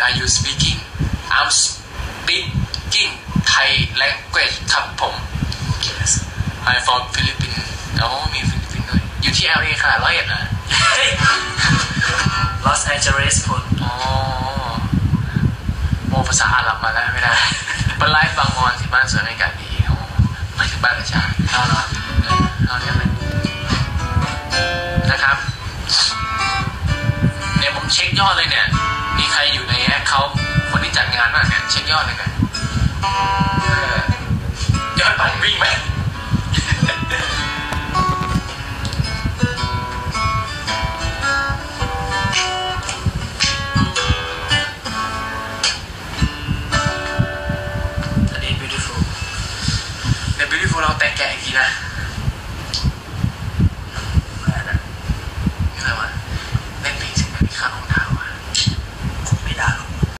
Are you speaking I'm speaking Thai language ครับผม yes I'm from Philippines โอ้มีฟิลิปปินส์ด้วยอยู่ที่ LA ค่ะ101นะ Los Angeles คุณอ๋อโมภาษาอาหรับมาแล้วไม่ได้เป็นไลฟ์บางมอนที่บ้านสวนอากาศดีไม่ถึงบ้านกระชากเอาเนาะเอาเนี่ยเลยนะครับเนี่ยผมเช็คยอดเลยเนี่ยมีใครอยู่ในแอคเขาคนที่จัดงานบ้างเนี่ยเช็คยอดเลยเนี่ยยอดปั่นวิ่งไหมเราแต่งแกะอีกทีนะนี่อะไรวะ